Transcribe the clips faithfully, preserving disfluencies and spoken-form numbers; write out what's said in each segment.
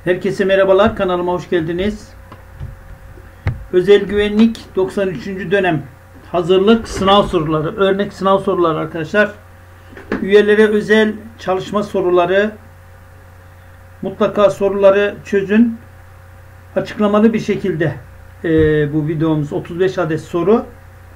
Herkese merhabalar, kanalıma hoş geldiniz. Özel güvenlik doksan üçüncü dönem hazırlık sınav soruları, örnek sınav soruları arkadaşlar. Üyelere özel çalışma soruları, mutlaka soruları çözün. Açıklamalı bir şekilde e, bu videomuz otuz beş adet soru.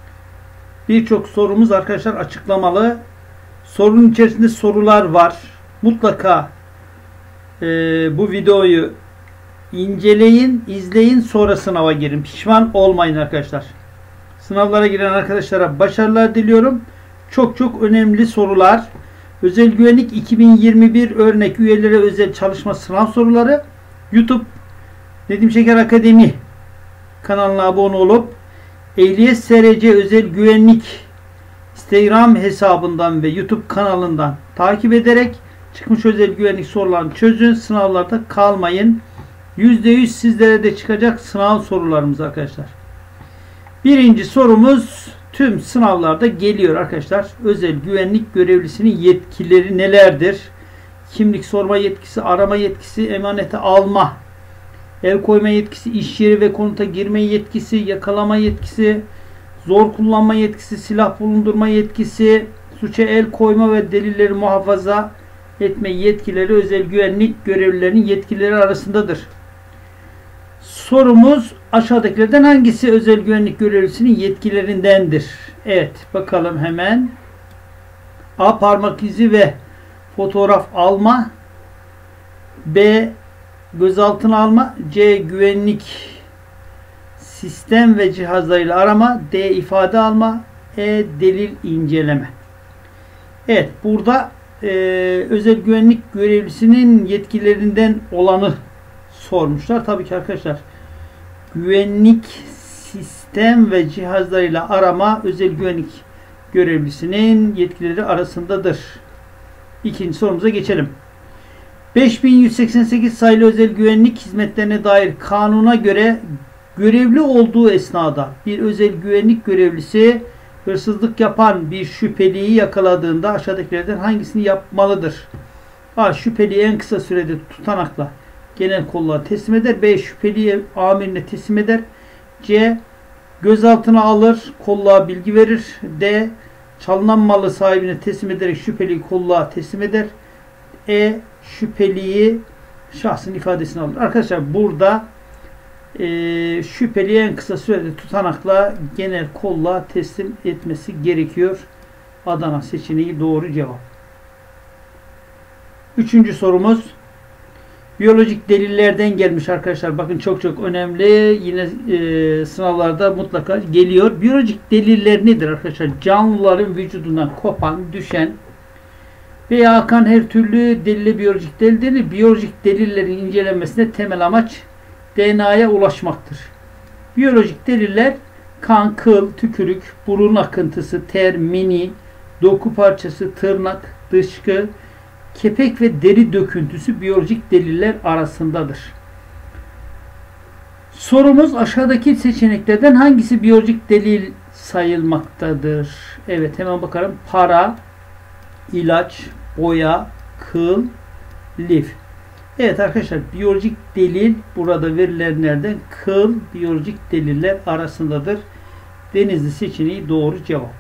Birçok sorumuz arkadaşlar açıklamalı. Sorunun içerisinde sorular var. Mutlaka e, bu videoyu inceleyin, izleyin, sonra sınava girin. Pişman olmayın arkadaşlar. Sınavlara giren arkadaşlara başarılar diliyorum. Çok çok önemli sorular. Özel güvenlik iki bin yirmi bir örnek üyelere özel çalışma sınav soruları. YouTube Nedim Şeker Akademi kanalına abone olup Ehliyet S R C Özel Güvenlik Instagram hesabından ve YouTube kanalından takip ederek çıkmış özel güvenlik sorularını çözün. Sınavlarda kalmayın. yüzde yüz sizlere de çıkacak sınav sorularımız arkadaşlar. Birinci sorumuz tüm sınavlarda geliyor arkadaşlar. Özel güvenlik görevlisinin yetkileri nelerdir? Kimlik sorma yetkisi, arama yetkisi, emanete alma, el koyma yetkisi, iş yeri ve konuta girme yetkisi, yakalama yetkisi, zor kullanma yetkisi, silah bulundurma yetkisi, suça el koyma ve delilleri muhafaza etme yetkileri özel güvenlik görevlilerinin yetkileri arasındadır. Sorumuz aşağıdakilerden hangisi özel güvenlik görevlisinin yetkilerindendir? Evet, bakalım hemen. A. Parmak izi ve fotoğraf alma. B. Gözaltına alma. C. Güvenlik sistem ve cihazlarıyla arama. D. ifade alma. E. Delil inceleme. Evet, burada e, özel güvenlik görevlisinin yetkilerinden olanı sormuşlar. Tabii ki arkadaşlar güvenlik sistem ve cihazlarıyla arama özel güvenlik görevlisinin yetkileri arasındadır. İkinci sorumuza geçelim. beş bin yüz seksen sekiz sayılı özel güvenlik hizmetlerine dair kanuna göre görevli olduğu esnada bir özel güvenlik görevlisi hırsızlık yapan bir şüpheliyi yakaladığında aşağıdakilerden hangisini yapmalıdır? A. Şüpheliyi en kısa sürede tutanakla genel kolluğa teslim eder. B. Şüpheliyi amirine teslim eder. C. Gözaltına alır, kolluğa bilgi verir. D. Çalınan malı sahibine teslim ederek şüpheliyi kolluğa teslim eder. E. Şüpheliyi şahsın ifadesini alır. Arkadaşlar burada e, şüpheliyi en kısa sürede tutanakla genel kolluğa teslim etmesi gerekiyor. Adana seçeneği doğru cevap. Üçüncü sorumuz biyolojik delillerden gelmiş arkadaşlar. Bakın çok çok önemli. Yine e, sınavlarda mutlaka geliyor. Biyolojik deliller nedir arkadaşlar? Canlıların vücudundan kopan, düşen veya akan her türlü delile biyolojik delil denir. Biyolojik delillerin incelenmesinde temel amaç D N A'ya ulaşmaktır. Biyolojik deliller kan, kıl, tükürük, burun akıntısı, ter, mini, doku parçası, tırnak, dışkı, kepek ve deri döküntüsü biyolojik deliller arasındadır. Sorumuz aşağıdaki seçeneklerden hangisi biyolojik delil sayılmaktadır? Evet, hemen bakalım. Para, ilaç, boya, kıl, lif. Evet arkadaşlar, biyolojik delil burada verilenlerden kıl biyolojik deliller arasındadır. Denizli seçeneği doğru cevap.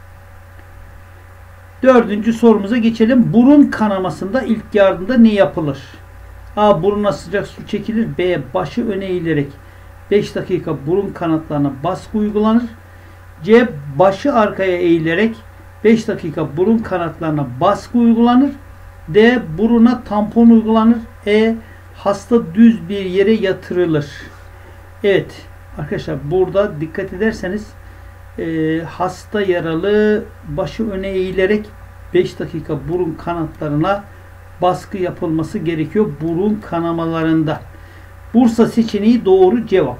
Dördüncü sorumuza geçelim. Burun kanamasında ilk yardımda ne yapılır? A. Buruna sıcak su çekilir. B. Başı öne eğilerek beş dakika burun kanatlarına baskı uygulanır. C. Başı arkaya eğilerek beş dakika burun kanatlarına baskı uygulanır. D. Buruna tampon uygulanır. E. Hasta düz bir yere yatırılır. Evet arkadaşlar, burada dikkat ederseniz e, hasta yaralı başı öne eğilerek beş dakika burun kanatlarına baskı yapılması gerekiyor burun kanamalarında. Bursa seçeneği doğru cevap.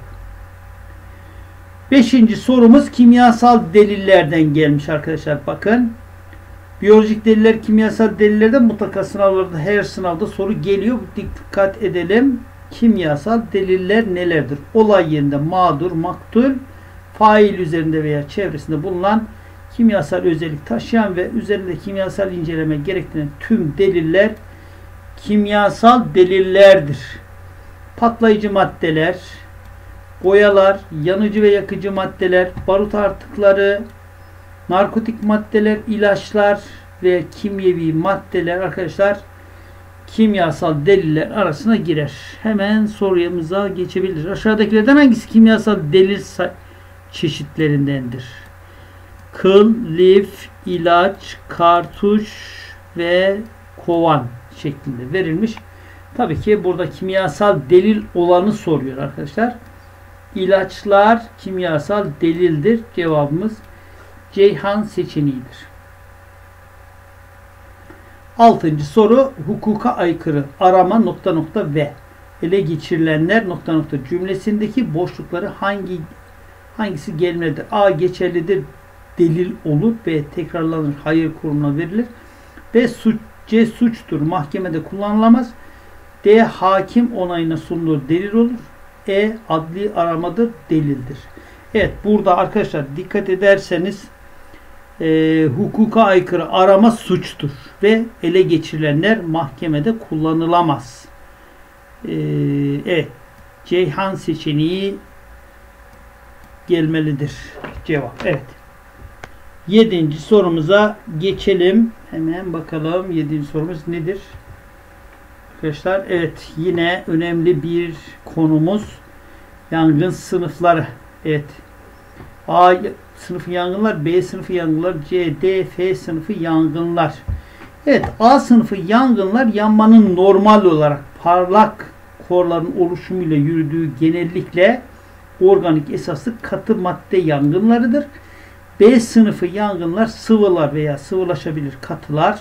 Beşinci sorumuz kimyasal delillerden gelmiş arkadaşlar. Bakın. Biyolojik deliller kimyasal delillerden mutlaka sınavlarda, her sınavda soru geliyor. Dikkat edelim. Kimyasal deliller nelerdir? Olay yerinde mağdur, maktul, fail üzerinde veya çevresinde bulunan kimyasal özellik taşıyan ve üzerinde kimyasal inceleme gerektiren tüm deliller kimyasal delillerdir. patlayıcı maddeler, boyalar, yanıcı ve yakıcı maddeler, barut artıkları, narkotik maddeler, ilaçlar ve kimyevi maddeler arkadaşlar kimyasal deliller arasına girer. Hemen sorumuza geçebiliriz. Aşağıdakilerden hangisi kimyasal delil çeşitlerindendir? Kıl, lif, ilaç, kartuş ve kovan şeklinde verilmiş. Tabii ki burada kimyasal delil olanı soruyor arkadaşlar. İlaçlar kimyasal delildir. Cevabımız Ceyhan seçeneğidir. Altıncı soru hukuka aykırı arama nokta nokta ve ele geçirilenler nokta nokta cümlesindeki boşlukları hangi hangisi gelmelidir? A. Geçerlidir, delil olur. B. Tekrarlanır, hayır kurumuna verilir. B. Suç, C. Suçtur, mahkemede kullanılamaz. D. Hakim onayına sunulur, delil olur. E. Adli aramadır, delildir. Evet, burada arkadaşlar dikkat ederseniz e, hukuka aykırı arama suçtur ve ele geçirilenler mahkemede kullanılamaz. E, evet, Ceyhan seçeneği gelmelidir cevap. Evet. Yedinci sorumuza geçelim. Hemen bakalım yedinci sorumuz nedir? Arkadaşlar evet, yine önemli bir konumuz yangın sınıfları. Evet. A sınıfı yangınlar, B sınıfı yangınlar, C, D, F sınıfı yangınlar. Evet, A sınıfı yangınlar yanmanın normal olarak parlak korların oluşumuyla yürüdüğü genellikle organik esaslı katı madde yangınlarıdır. B sınıfı yangınlar sıvılar veya sıvılaşabilir katılar.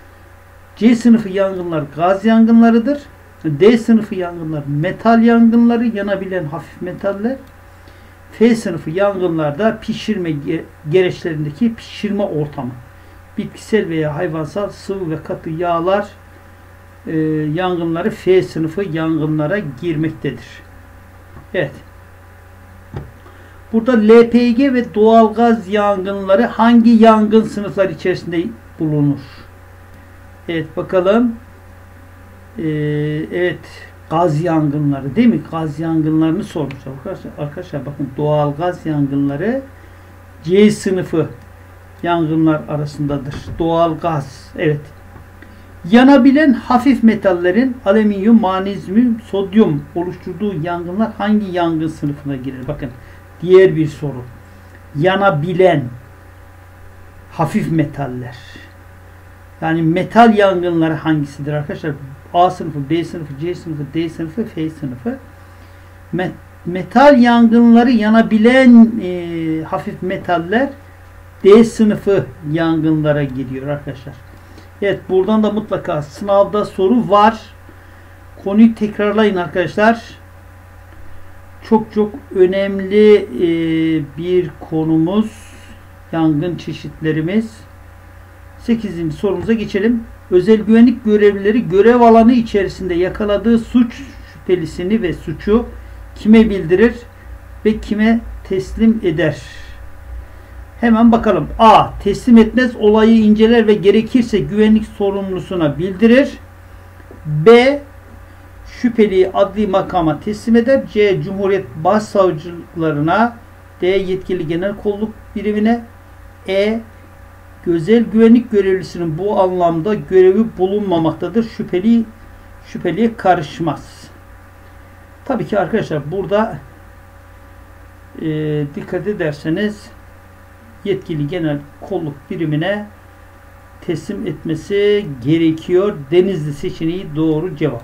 C sınıfı yangınlar gaz yangınlarıdır. D sınıfı yangınlar metal yangınları, yanabilen hafif metaller. F sınıfı yangınlarda pişirme gereçlerindeki pişirme ortamı. Bitkisel veya hayvansal sıvı ve katı yağlar e, yangınları F sınıfı yangınlara girmektedir. Evet. Burada L P G ve doğalgaz yangınları hangi yangın sınıfları içerisinde bulunur? Evet bakalım. Ee, evet gaz yangınları değil mi? Gaz yangınlarını sormuşlar. Arkadaşlar, arkadaşlar bakın doğalgaz yangınları C sınıfı yangınlar arasındadır. Doğalgaz. Evet. Yanabilen hafif metallerin alüminyum, magnezyum, sodyum oluşturduğu yangınlar hangi yangın sınıfına girer? Bakın diğer bir soru. Yanabilen hafif metaller. Yani metal yangınları hangisidir arkadaşlar? A sınıfı, B sınıfı, C sınıfı, D sınıfı, F sınıfı. Metal yangınları yanabilen e, hafif metaller D sınıfı yangınlara giriyor arkadaşlar. Evet, buradan da mutlaka sınavda soru var. Konuyu tekrarlayın arkadaşlar. Çok çok önemli e, bir konumuz. Yangın çeşitlerimiz. sekizinci sorumuza geçelim. Özel güvenlik görevlileri görev alanı içerisinde yakaladığı suç şüphelisini ve suçu kime bildirir ve kime teslim eder? Hemen bakalım. A. Teslim etmez, olayı inceler ve gerekirse güvenlik sorumlusuna bildirir. B. Şüpheliyi adli makama teslim eder. C. Cumhuriyet Başsavcılıklarına. D. Yetkili genel kolluk birimine. E. Özel güvenlik görevlisinin bu anlamda görevi bulunmamaktadır. Şüpheli şüpheliye karışmaz. Tabii ki arkadaşlar burada e, dikkat ederseniz yetkili genel kolluk birimine teslim etmesi gerekiyor. Denizli seçeneği doğru cevap.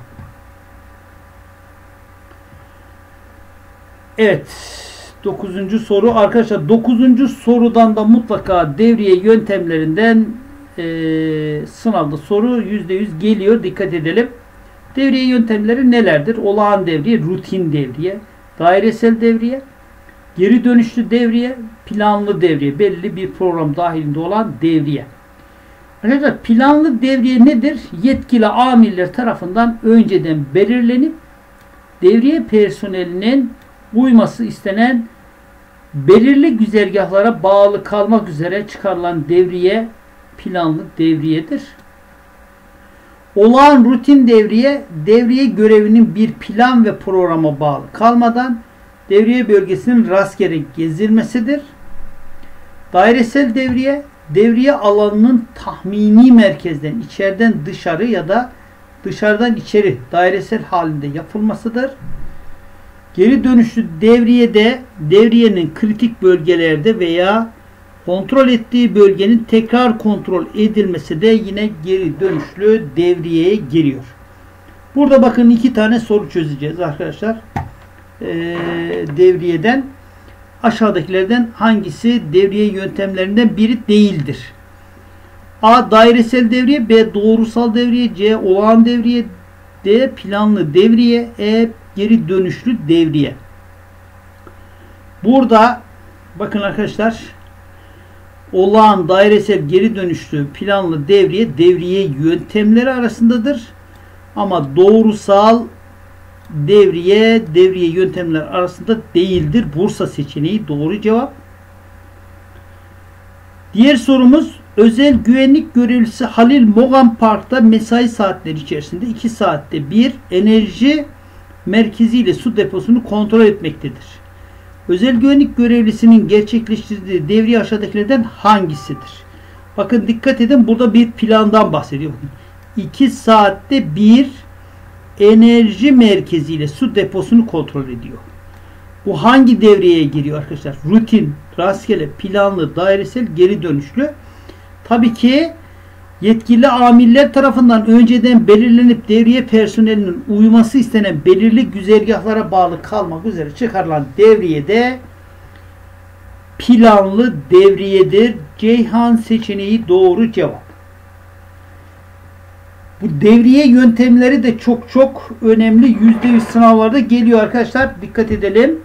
Evet. Dokuzuncu soru. Arkadaşlar dokuzuncu sorudan da mutlaka devriye yöntemlerinden e, sınavda soru yüzde yüz geliyor. Dikkat edelim. Devriye yöntemleri nelerdir? Olağan devriye, rutin devriye, dairesel devriye, geri dönüşlü devriye, planlı devriye. Belli bir program dahilinde olan devriye. Arkadaşlar planlı devriye nedir? Yetkili amirler tarafından önceden belirlenip devriye personelinin uyması istenen belirli güzergahlara bağlı kalmak üzere çıkarılan devriye planlı devriyedir. Olağan rutin devriye, devriye görevinin bir plan ve programa bağlı kalmadan devriye bölgesinin rastgele gezilmesidir. Dairesel devriye, devriye alanının tahmini merkezden içeriden dışarı ya da dışarıdan içeri dairesel halinde yapılmasıdır. Geri dönüşlü devriyede devriyenin kritik bölgelerde veya kontrol ettiği bölgenin tekrar kontrol edilmesi de yine geri dönüşlü devriyeye giriyor. Burada bakın iki tane soru çözeceğiz arkadaşlar. Ee, devriyeden aşağıdakilerden hangisi devriye yöntemlerinden biri değildir? A. Dairesel devriye, B. Doğrusal devriye, C. Olağan devriye, D. Planlı devriye, E. Geri dönüşlü devriye. Burada bakın arkadaşlar, olağan, dairesel, geri dönüşlü, planlı devriye devriye yöntemleri arasındadır. Ama doğrusal devriye devriye yöntemler arasında değildir. Bursa seçeneği doğru cevap. Diğer sorumuz, özel güvenlik görevlisi Halil Mogan Park'ta mesai saatleri içerisinde iki saatte bir enerji merkeziyle su deposunu kontrol etmektedir. Özel güvenlik görevlisinin gerçekleştirdiği devriye aşağıdakilerden hangisidir? Bakın dikkat edin, burada bir plandan bahsediyor. iki saatte bir enerji merkeziyle su deposunu kontrol ediyor. Bu hangi devreye giriyor arkadaşlar? Rutin, rastgele, planlı, dairesel, geri dönüşlü. Tabii ki yetkili amirler tarafından önceden belirlenip devriye personelinin uyması istenen belirli güzergahlara bağlı kalmak üzere çıkarılan devriyede planlı devriyedir. Ceyhan seçeneği doğru cevap. Bu devriye yöntemleri de çok çok önemli. yüzde yüz sınavlarda geliyor arkadaşlar. Dikkat edelim.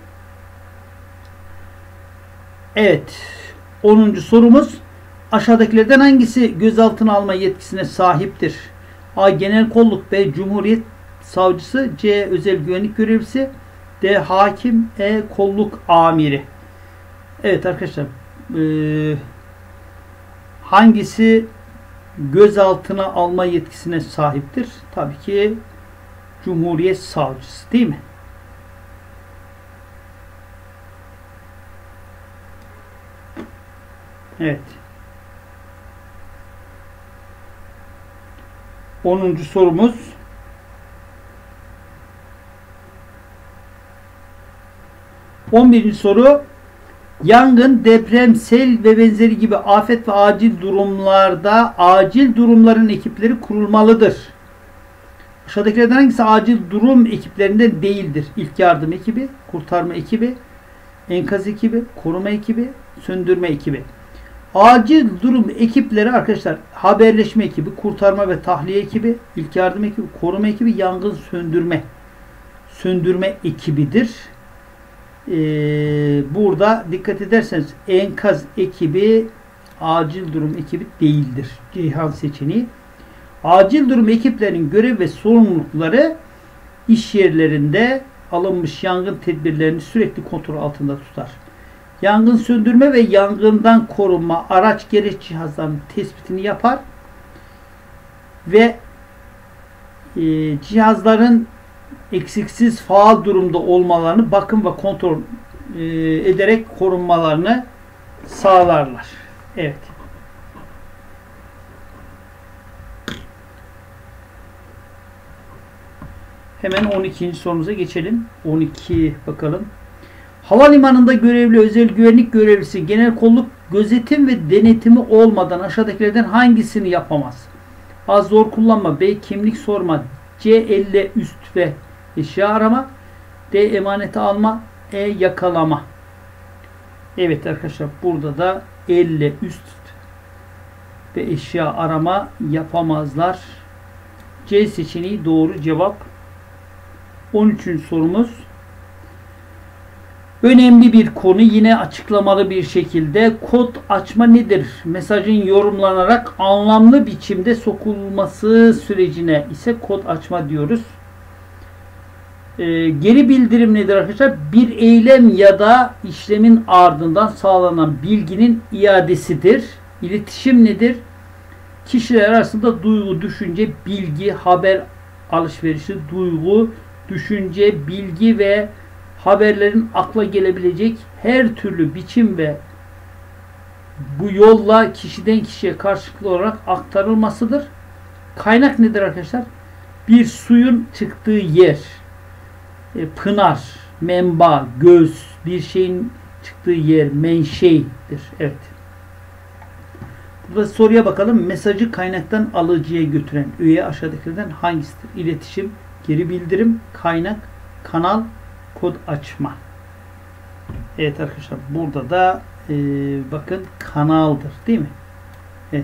Evet. onuncu sorumuz. Aşağıdakilerden hangisi gözaltına alma yetkisine sahiptir? A. Genel kolluk, B. Cumhuriyet savcısı, C. Özel güvenlik görevlisi, D. Hakim, E. Kolluk amiri. Evet arkadaşlar. E, hangisi gözaltına alma yetkisine sahiptir? Tabii ki Cumhuriyet savcısı, değil mi? Evet. onuncu sorumuz. on birinci soru. Yangın, deprem, sel ve benzeri gibi afet ve acil durumlarda acil durumların ekipleri kurulmalıdır. Aşağıdakilerden hangisi acil durum ekiplerinden değildir? İlk yardım ekibi, kurtarma ekibi, enkaz ekibi, koruma ekibi, söndürme ekibi. Acil durum ekipleri arkadaşlar, haberleşme ekibi, kurtarma ve tahliye ekibi, ilk yardım ekibi, koruma ekibi, yangın söndürme söndürme ekibidir. Ee, burada dikkat ederseniz enkaz ekibi acil durum ekibi değildir. Ceyhan seçeneği. Acil durum ekiplerinin görev ve sorumlulukları iş yerlerinde alınmış yangın tedbirlerini sürekli kontrol altında tutar. Yangın söndürme ve yangından korunma araç gereç cihazlarının tespitini yapar ve e, cihazların eksiksiz faal durumda olmalarını bakım ve kontrol e, ederek korunmalarını sağlarlar. Evet. Hemen on ikinci sorumuza geçelim. on iki bakalım. Havalimanında görevli özel güvenlik görevlisi genel kolluk gözetim ve denetimi olmadan aşağıdakilerden hangisini yapamaz? A. Zor kullanma, B. Kimlik sorma, C. Elle üst ve eşya arama, D. Emaneti alma, E. Yakalama. Evet arkadaşlar, burada da elle üst ve eşya arama yapamazlar. C seçeneği doğru cevap. on üçüncü sorumuz. Önemli bir konu, yine açıklamalı bir şekilde. Kod açma nedir? Mesajın yorumlanarak anlamlı biçimde sokulması sürecine ise kod açma diyoruz. Ee, geri bildirim nedir arkadaşlar? Bir eylem ya da işlemin ardından sağlanan bilginin iadesidir. İletişim nedir? Kişiler arasında duygu, düşünce, bilgi, haber alışverişi, duygu, düşünce, bilgi ve haberlerin akla gelebilecek her türlü biçim ve bu yolla kişiden kişiye karşılıklı olarak aktarılmasıdır. Kaynak nedir arkadaşlar? Bir suyun çıktığı yer, e, pınar, menba, göz, bir şeyin çıktığı yer, menşeidir. Evet. Burada soruya bakalım. Mesajı kaynaktan alıcıya götüren öğe aşağıdakilerden hangisidir? İletişim, geri bildirim, kaynak, kanal, kod açma. Evet arkadaşlar. Burada da e, bakın kanaldır. Değil mi? Evet.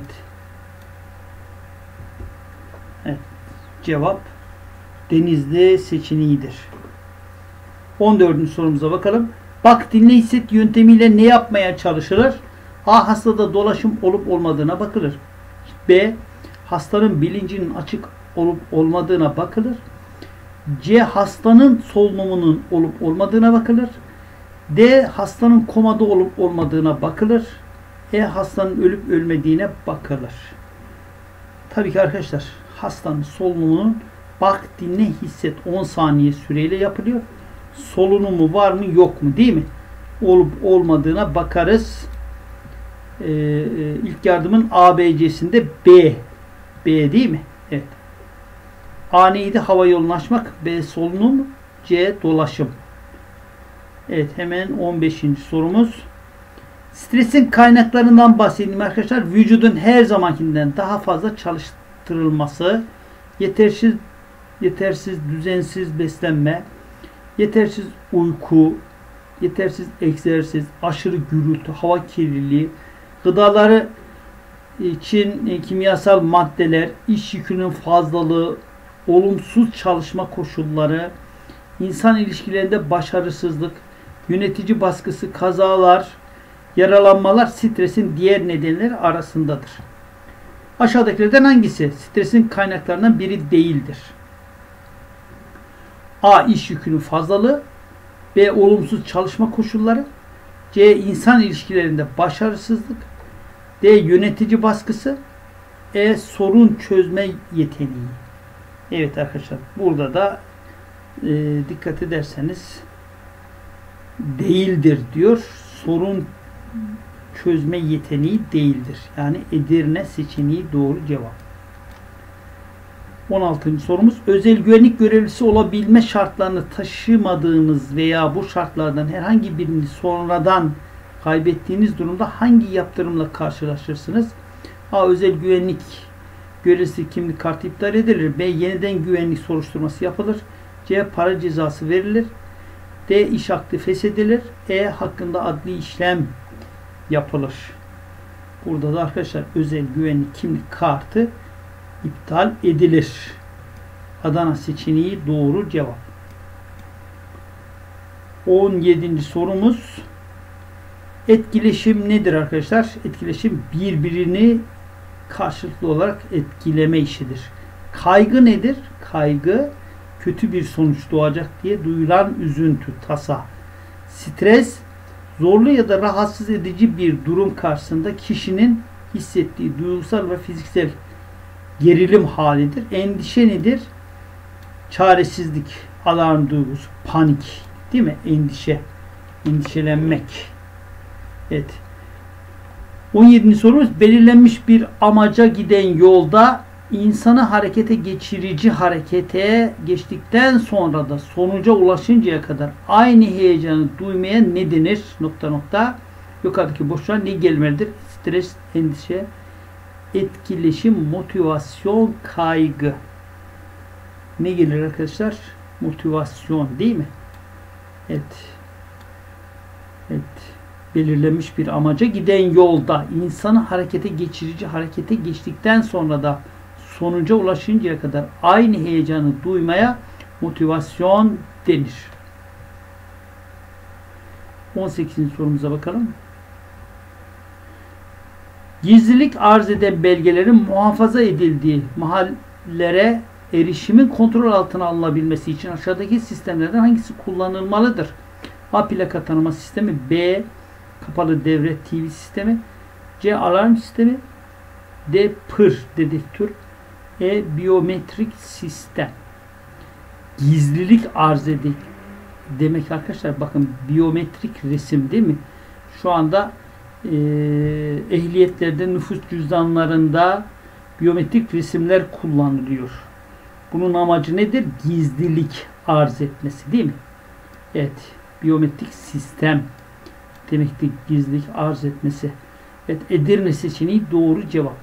Evet. Cevap Denizli seçeneğidir. on dördüncü sorumuza bakalım. Bak, dinle, hisset yöntemiyle ne yapmaya çalışılır? A. Hastada dolaşım olup olmadığına bakılır. B. Hastanın bilincinin açık olup olmadığına bakılır. C. Hastanın solunumunun olup olmadığına bakılır. D. Hastanın komada olup olmadığına bakılır. E. Hastanın ölüp ölmediğine bakılır. Tabii ki arkadaşlar hastanın solunumunun bak, dinle, hisset on saniye süreyle yapılıyor. Solunumu var mı yok mu, değil mi? Olup olmadığına bakarız. Ee, ilk yardımın A B C'sinde B. B değil mi? Evet. A neydi? Hava yolunu açmak. B solunum. C dolaşım. Evet, hemen on beşinci sorumuz. Stresin kaynaklarından bahsedeyim arkadaşlar. Vücudun her zamankinden daha fazla çalıştırılması, yetersiz yetersiz düzensiz beslenme, yetersiz uyku, yetersiz egzersiz, aşırı gürültü, hava kirliliği, gıdaları için kimyasal maddeler, iş yükünün fazlalığı, olumsuz çalışma koşulları, insan ilişkilerinde başarısızlık, yönetici baskısı, kazalar, yaralanmalar stresin diğer nedenleri arasındadır. Aşağıdakilerden hangisi stresin kaynaklarından biri değildir? A. İş yükünün fazlalığı. B. Olumsuz çalışma koşulları. C. İnsan ilişkilerinde başarısızlık. D. Yönetici baskısı. E. Sorun çözme yeteneği. Evet arkadaşlar, burada da e, dikkat ederseniz değildir diyor. Sorun çözme yeteneği değildir. Yani Edirne seçeneği doğru cevap. on altıncı sorumuz. Özel güvenlik görevlisi olabilme şartlarını taşımadığınız veya bu şartlardan herhangi birini sonradan kaybettiğiniz durumda hangi yaptırımla karşılaşırsınız? A. Özel güvenlik görevlisi kimlik kartı iptal edilir. B. Yeniden güvenlik soruşturması yapılır. C. Para cezası verilir. D. İş akdi feshedilir. E. Hakkında adli işlem yapılır. Burada da arkadaşlar özel güvenlik kimlik kartı iptal edilir. Adana seçeneği doğru cevap. on yedinci sorumuz. Etkileşim nedir arkadaşlar? Etkileşim birbirini karşılıklı olarak etkileme işidir. Kaygı nedir? Kaygı kötü bir sonuç doğacak diye duyulan üzüntü, tasa. Stres zorlu ya da rahatsız edici bir durum karşısında kişinin hissettiği duygusal ve fiziksel gerilim halidir. Endişe nedir? Çaresizlik, alarm duygusu, panik, değil mi? Endişe, endişelenmek. Evet. on yedinci sorumuz. Belirlenmiş bir amaca giden yolda insanı harekete geçirici harekete geçtikten sonra da sonuca ulaşıncaya kadar aynı heyecanı duymaya ne denir? Nokta nokta. Yukarıdaki boşluğa ne gelmelidir? Stres, endişe, etkileşim, motivasyon, kaygı. Ne gelir arkadaşlar? Motivasyon değil mi? Evet. Evet. Belirlenmiş bir amaca giden yolda insanı harekete geçirici harekete geçtikten sonra da sonuca ulaşıncaya kadar aynı heyecanı duymaya motivasyon denir. on sekizinci sorumuza bakalım. Gizlilik arz eden belgelerin muhafaza edildiği mahallere erişimin kontrol altına alınabilmesi için aşağıdaki sistemlerden hangisi kullanılmalıdır? A. Plaka tanıma sistemi. B. Kapalı devre T V sistemi. C. Alarm sistemi. D. Pır dedektör. E. Biyometrik sistem. Gizlilik arz eder. Demek arkadaşlar bakın biyometrik resim değil mi? Şu anda e, ehliyetlerde, nüfus cüzdanlarında biyometrik resimler kullanılıyor. Bunun amacı nedir? Gizlilik arz etmesi değil mi? Evet. Biyometrik sistem demektir. Gizlilik arz etmesi. Evet. Edirne seçeneği doğru cevap.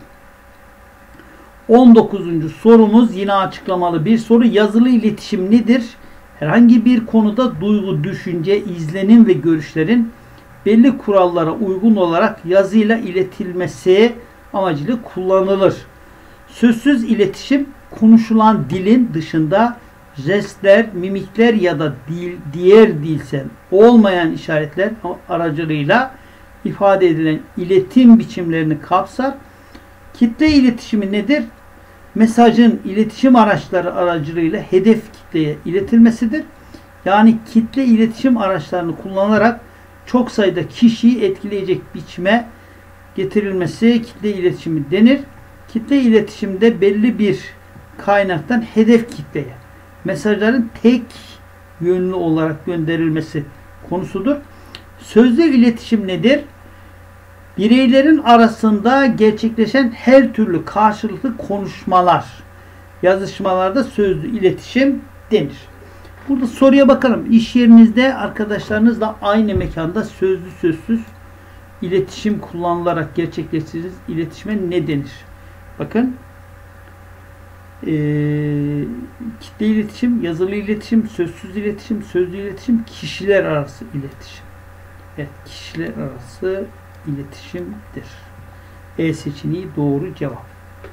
on dokuzuncu sorumuz yine açıklamalı bir soru. Yazılı iletişim nedir? Herhangi bir konuda duygu, düşünce, izlenim ve görüşlerin belli kurallara uygun olarak yazıyla iletilmesi amacıyla kullanılır. Sözsüz iletişim konuşulan dilin dışında jestler, mimikler ya da dil, diğer dilsel olmayan işaretler aracılığıyla ifade edilen iletim biçimlerini kapsar. Kitle iletişimi nedir? Mesajın iletişim araçları aracılığıyla hedef kitleye iletilmesidir. Yani kitle iletişim araçlarını kullanarak çok sayıda kişiyi etkileyecek biçime getirilmesi kitle iletişimi denir. Kitle iletişimde belli bir kaynaktan hedef kitleye mesajların tek yönlü olarak gönderilmesi konusudur. Sözlü iletişim nedir? Bireylerin arasında gerçekleşen her türlü karşılıklı konuşmalar, yazışmalarda sözlü iletişim denir. Burada soruya bakalım. İş yerinizde arkadaşlarınızla aynı mekanda sözlü sözsüz iletişim kullanılarak gerçekleştirdiğiniz iletişime ne denir? Bakın. Ee, kitle iletişim, yazılı iletişim, sözsüz iletişim, sözlü iletişim, kişiler arası iletişim. Evet, kişiler arası iletişimdir. E seçeneği doğru cevap.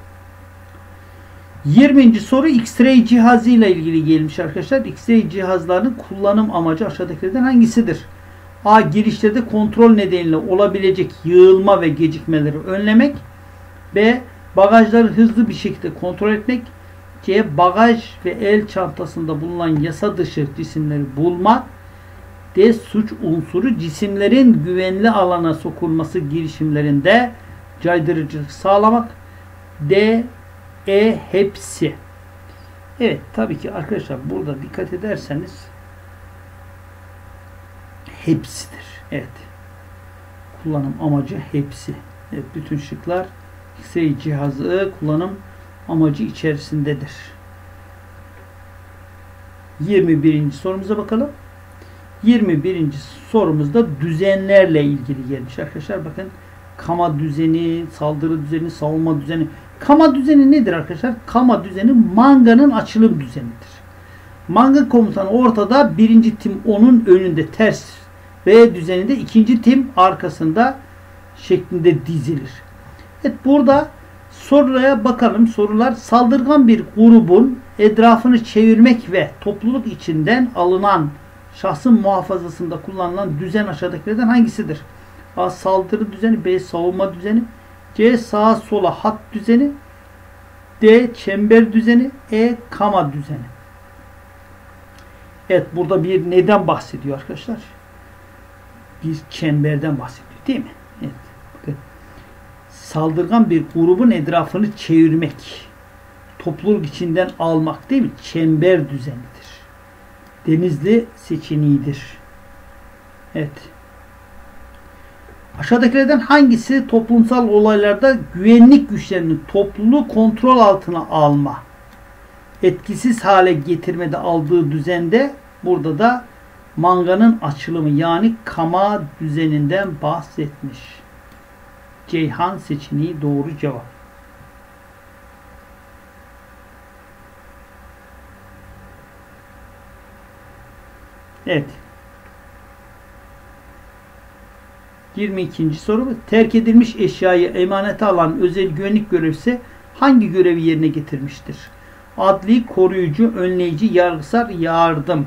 yirminci soru X-ray cihazı ile ilgili gelmiş arkadaşlar. X-ray cihazlarının kullanım amacı aşağıdakilerden hangisidir? A. Girişlerde kontrol nedeniyle olabilecek yığılma ve gecikmeleri önlemek. B. Bagajları hızlı bir şekilde kontrol etmek. C. Bagaj ve el çantasında bulunan yasa dışı cisimleri bulmak. D. Suç unsuru cisimlerin güvenli alana sokulması girişimlerinde caydırıcılık sağlamak. D. E. Hepsi. Evet, tabii ki arkadaşlar burada dikkat ederseniz hepsidir. Evet. Kullanım amacı hepsi. Evet, bütün şıklar X-ray cihazı kullanım amacı içerisindedir. yirmi birinci sorumuza bakalım. yirmi birinci sorumuzda düzenlerle ilgili gelmiş arkadaşlar. Bakın kama düzeni, saldırı düzeni, savunma düzeni. Kama düzeni nedir arkadaşlar? Kama düzeni manganın açılım düzenidir. Manga komutanı ortada, birinci tim onun önünde ters V düzeninde, ikinci tim arkasında şeklinde dizilir. Evet, burada soruya bakalım. Sorular: saldırgan bir grubun etrafını çevirmek ve topluluk içinden alınan şahsın muhafazasında kullanılan düzen aşağıdakilerden hangisidir? A. Saldırı düzeni. B. Savunma düzeni. C. Sağa sola hat düzeni. D. Çember düzeni. E. Kama düzeni. Evet, burada bir neden bahsediyor arkadaşlar? Bir çemberden bahsediyor değil mi? Evet. Bakın. Saldırgan bir grubun etrafını çevirmek, topluluk içinden almak değil mi? Çember düzenidir. Denizli seçeneğidir. Evet. Aşağıdakilerden hangisi toplumsal olaylarda güvenlik güçlerinin topluluğu kontrol altına alma, etkisiz hale getirmede aldığı düzende? Burada da manganın açılımı yani kama düzeninden bahsetmiş. Ceyhan seçeneği doğru cevap. Evet. yirmi ikinci soru. Terk edilmiş eşyayı emanete alan özel güvenlik görevlisi hangi görevi yerine getirmiştir? Adli, koruyucu, önleyici, yargısal, yardım.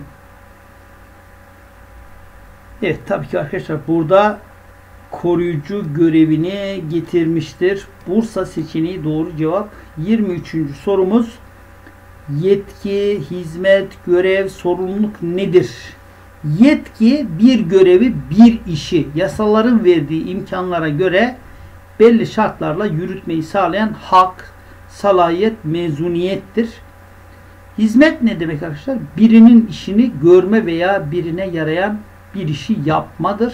Evet, tabii ki arkadaşlar burada koruyucu görevini getirmiştir. Bursa seçeneği doğru cevap. yirmi üçüncü sorumuz: yetki, hizmet, görev, sorumluluk nedir? Yetki bir görevi, bir işi yasaların verdiği imkanlara göre belli şartlarla yürütmeyi sağlayan hak, salayet, mezuniyettir. Hizmet ne demek arkadaşlar? Birinin işini görme veya birine yarayan bir işi yapmadır.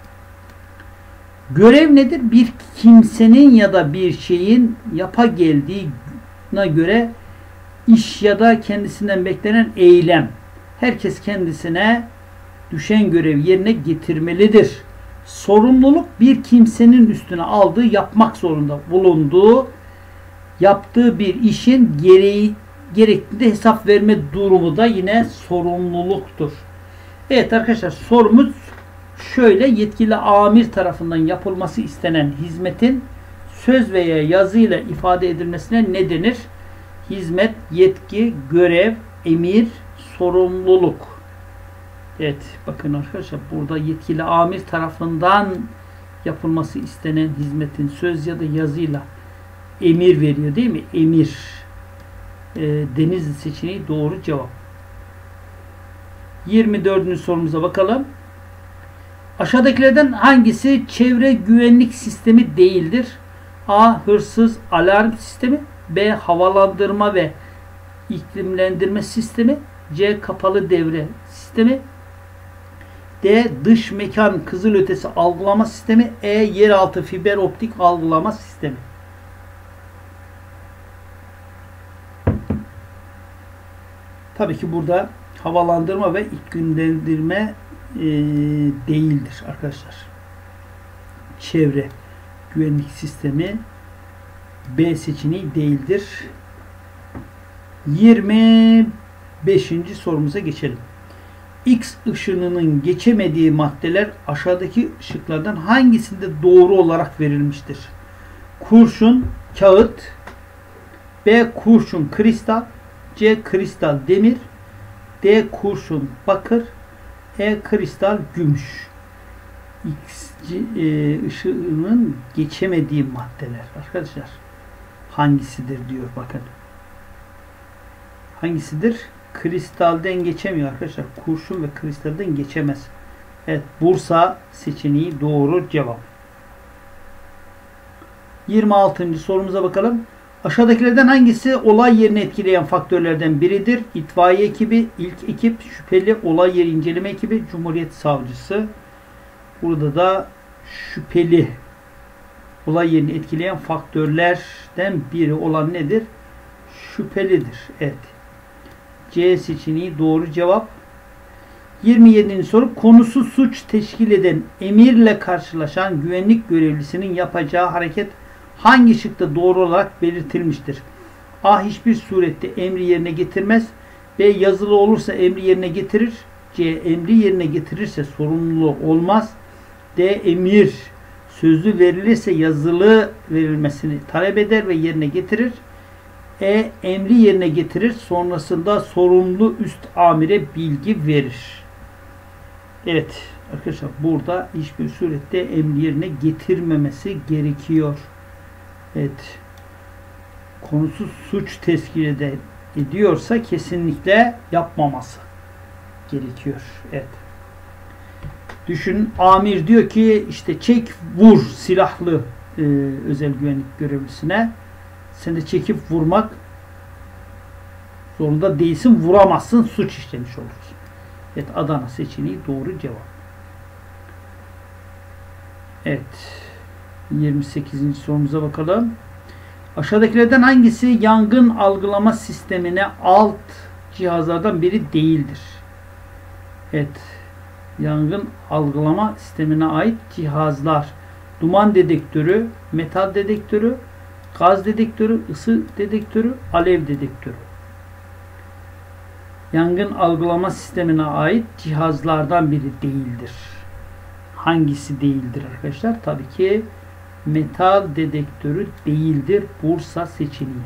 Görev nedir? Bir kimsenin ya da bir şeyin yapa geldiğine göre iş ya da kendisinden beklenen eylem. Herkes kendisine düşen görevi yerine getirmelidir. Sorumluluk bir kimsenin üstüne aldığı, yapmak zorunda bulunduğu, yaptığı bir işin gereği gerektiğinde hesap verme durumu da yine sorumluluktur. Evet arkadaşlar, sorumuz şöyle: yetkili amir tarafından yapılması istenen hizmetin söz veya yazıyla ifade edilmesine ne denir? Hizmet, yetki, görev, emir, sorumluluk. Evet, bakın arkadaşlar, burada yetkili amir tarafından yapılması istenen hizmetin söz ya da yazıyla emir veriyor değil mi? Emir. E, Denizli seçeneği doğru cevap. yirmi dördüncü sorumuza bakalım. Aşağıdakilerden hangisi çevre güvenlik sistemi değildir? A. Hırsız alarm sistemi. B. Havalandırma ve iklimlendirme sistemi. C. Kapalı devre sistemi. D. Dış mekan kızılötesi algılama sistemi. E. Yeraltı fiber optik algılama sistemi. Tabii ki burada havalandırma ve iklimlendirme e, değildir arkadaşlar. Çevre güvenlik sistemi B seçeneği değildir. yirmi beşinci sorumuza geçelim. X ışınının geçemediği maddeler aşağıdaki ışıklardan hangisinde doğru olarak verilmiştir? Kurşun, kağıt. B. Kurşun, kristal. C. Kristal, demir. D. Kurşun, bakır. E. Kristal, gümüş. X e, ışığının geçemediği maddeler arkadaşlar hangisidir diyor, bakın. Hangisidir? Kristalden geçemiyor arkadaşlar. Kurşun ve kristalden geçemez. Evet, Bursa seçeneği doğru cevap. yirmi altıncı sorumuza bakalım. Aşağıdakilerden hangisi olay yerini etkileyen faktörlerden biridir? İtfaiye ekibi, ilk ekip, şüpheli, olay yeri inceleme ekibi, Cumhuriyet Savcısı. Burada da şüpheli, olay yerini etkileyen faktörlerden biri olan nedir? Şüphelidir. Evet. C seçeneği doğru cevap. yirmi yedinci soru. Konusu suç teşkil eden emirle karşılaşan güvenlik görevlisinin yapacağı hareket hangi şıkta doğru olarak belirtilmiştir? A. Hiçbir surette emri yerine getirmez. B. Yazılı olursa emri yerine getirir. C. Emri yerine getirirse sorumluluğu olmaz. D. Emir sözlü verilirse yazılı verilmesini talep eder ve yerine getirir. E. Emri yerine getirir. Sonrasında sorumlu üst amire bilgi verir. Evet arkadaşlar, burada hiçbir surette emri yerine getirmemesi gerekiyor. Evet. Konusu suç teşkil ediyorsa kesinlikle yapmaması gerekiyor. Evet. Düşün, amir diyor ki işte çek vur silahlı e, özel güvenlik görevlisine. Sen de çekip vurmak zorunda değilsin. Vuramazsın. Suç işlemiş olursun. Evet, Adana seçeneği doğru cevap. Evet. yirmi sekizinci sorumuza bakalım. Aşağıdakilerden hangisi yangın algılama sistemine alt cihazlardan biri değildir? Evet. Yangın algılama sistemine ait cihazlar: duman dedektörü, metal dedektörü, gaz dedektörü, ısı dedektörü, alev dedektörü. Yangın algılama sistemine ait cihazlardan biri değildir. Hangisi değildir arkadaşlar? Tabii ki metal dedektörü değildir. Bursa seçeneği.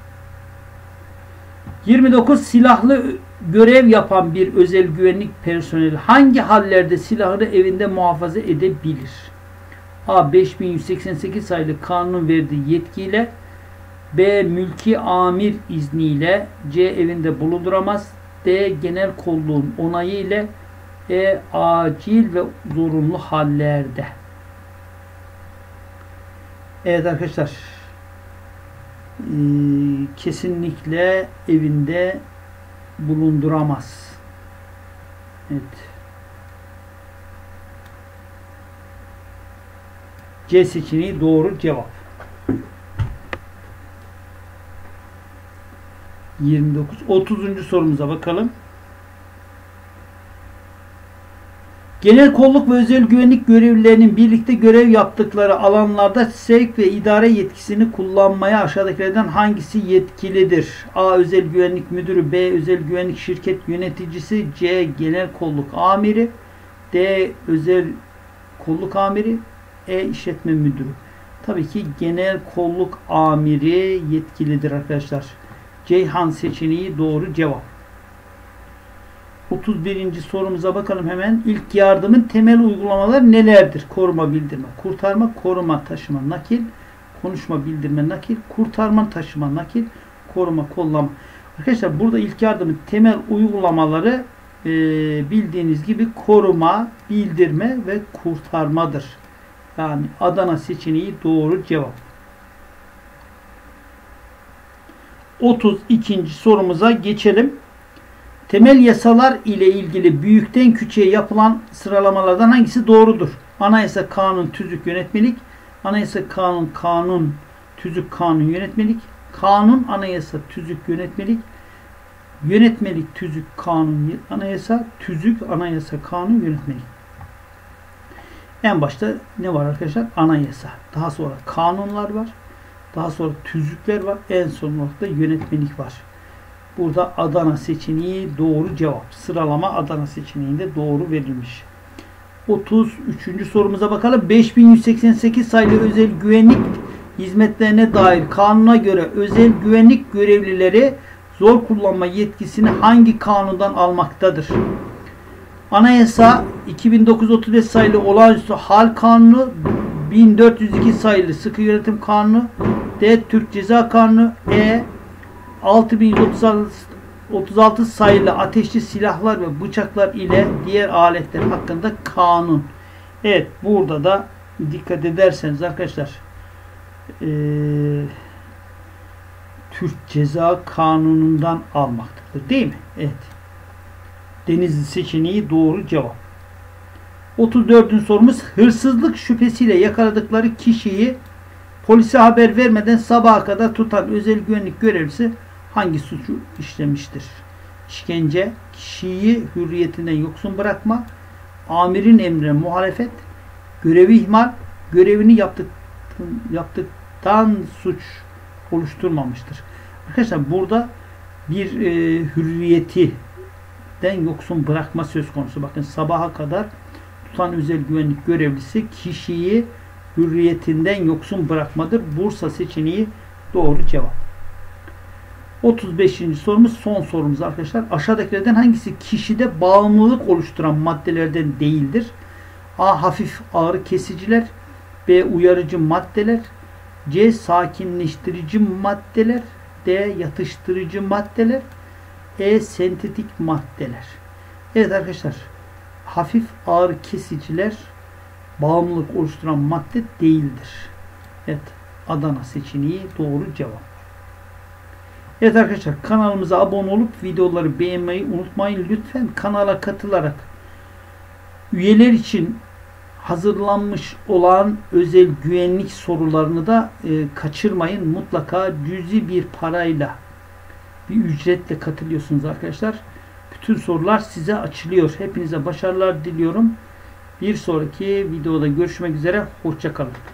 yirmi dokuz. Silahlı görev yapan bir özel güvenlik personeli hangi hallerde silahını evinde muhafaza edebilir? A. beş bin yüz seksen sekiz sayılı kanunun verdiği yetkiyle. B. Mülki amir izniyle. C. Evinde bulunduramaz. D. Genel kolluğun onayı ile. E. Acil ve zorunlu hallerde. Evet arkadaşlar. Ee, kesinlikle evinde bulunduramaz. Evet. C seçeneği doğru cevap. yirmi dokuz. otuzuncu sorumuza bakalım. Genel kolluk ve özel güvenlik görevlilerinin birlikte görev yaptıkları alanlarda sevk ve idare yetkisini kullanmaya aşağıdakilerden hangisi yetkilidir? A. Özel güvenlik müdürü, B. Özel güvenlik şirket yöneticisi, C. Genel kolluk amiri, D. Özel kolluk amiri, E. işletme müdürü. Tabii ki genel kolluk amiri yetkilidir arkadaşlar. Ceyhan seçeneği doğru cevap. otuz birinci sorumuza bakalım hemen. İlk yardımın temel uygulamaları nelerdir? Koruma, bildirme, kurtarma, koruma, taşıma, nakil, konuşma, bildirme, nakil, kurtarma, taşıma, nakil, koruma, kollama. Arkadaşlar burada ilk yardımın temel uygulamaları e, bildiğiniz gibi koruma, bildirme ve kurtarmadır. Yani Adana seçeneği doğru cevap. otuz ikinci sorumuza geçelim. Temel yasalar ile ilgili büyükten küçüğe yapılan sıralamalardan hangisi doğrudur? Anayasa, kanun, tüzük, yönetmelik. Anayasa, kanun, kanun, tüzük, kanun, yönetmelik. Kanun, anayasa, tüzük, yönetmelik. Yönetmelik, tüzük, kanun, anayasa, tüzük, anayasa, kanun, yönetmelik. En başta ne var arkadaşlar? Anayasa. Daha sonra kanunlar var. Daha sonra tüzükler var. En son noktada yönetmelik var. Burada Adana seçeneği doğru cevap. Sıralama Adana seçeneğinde doğru verilmiş. otuz üçüncü sorumuza bakalım. beş bin yüz seksen sekiz sayılı özel güvenlik hizmetlerine dair kanuna göre özel güvenlik görevlileri zor kullanma yetkisini hangi kanundan almaktadır? Anayasa iki bin dokuz yüz otuz beş sayılı olağanüstü hal kanunu, bin dört yüz iki sayılı sıkı yönetim kanunu, D. Türk Ceza Kanunu, E. altı bin yüz otuz altı sayılı ateşli silahlar ve bıçaklar ile diğer aletler hakkında kanun. Evet, burada da dikkat ederseniz arkadaşlar e, Türk Ceza Kanunu'ndan almaktadır. Değil mi? Evet. Denizli seçeneği doğru cevap. otuz dördüncü sorumuz. Hırsızlık şüphesiyle yakaladıkları kişiyi polise haber vermeden sabaha kadar tutan özel güvenlik görevlisi hangi suçu işlemiştir? İşkence, kişiyi hürriyetinden yoksun bırakma, amirin emrine muhalefet, görevi ihmal, görevini yaptık, yaptıktan suç oluşturmamıştır. Arkadaşlar burada bir e, hürriyetinden yoksun bırakma söz konusu. Bakın sabaha kadar tutan özel güvenlik görevlisi kişiyi hürriyetinden yoksun bırakmadır. Bursa seçeneği doğru cevap. otuz beşinci sorumuz son sorumuz arkadaşlar. Aşağıdakilerden hangisi kişide bağımlılık oluşturan maddelerden değildir? A. Hafif ağrı kesiciler, B. Uyarıcı maddeler, C. Sakinleştirici maddeler, D. Yatıştırıcı maddeler, E. Sentetik maddeler. Evet arkadaşlar, hafif ağrı kesiciler bağımlılık oluşturan madde değildir. Evet, Adana seçeneği doğru cevap. Evet arkadaşlar, kanalımıza abone olup videoları beğenmeyi unutmayın. Lütfen kanala katılarak üyeler için hazırlanmış olan özel güvenlik sorularını da e, kaçırmayın. Mutlaka cüzi bir parayla, bir ücretle katılıyorsunuz arkadaşlar. Bütün sorular size açılıyor. Hepinize başarılar diliyorum. Bir sonraki videoda görüşmek üzere. Hoşça kalın.